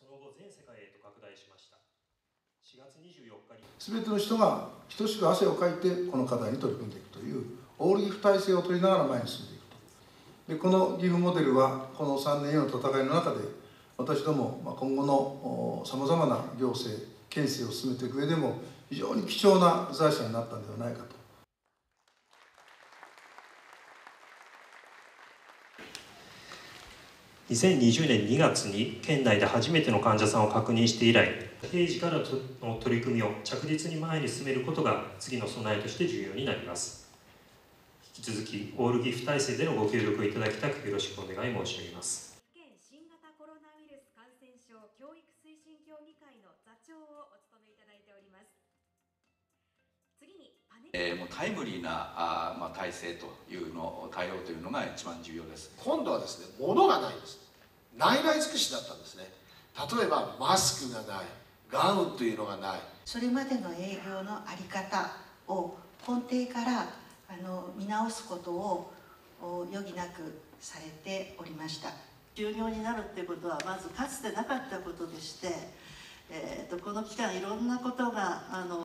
その後全世界へと拡大しました。4月24日に全ての人が等しく汗をかいてこの課題に取り組んでいくというオールギフ体制を取りながら前に進んでいくと。でこのギフモデルはこの3年への戦いの中で私ども今後のさまざまな行政県政を進めていく上でも非常に貴重な財産になったのではないかと。 2020年2月に県内で初めての患者さんを確認して以来、平時からの取り組みを着実に前に進めることが次の備えとして重要になります。引き続きオールギフ体制でのご協力をいただきたくよろしくお願い申し上げます。 県新型コロナウイルス感染症教育推進協議会の座長をお務めいただいております。次にもうタイムリーな体制というの対応というのが一番重要です。 今度はですね、物がないです。内々尽くしだったんですね。例えばマスクがない、ガウンというのがない。 それまでの営業の在り方を根底から見直すことを余儀なくされておりました。 休業になるっていうことはまずかつてなかったことでして、この期間いろんなことが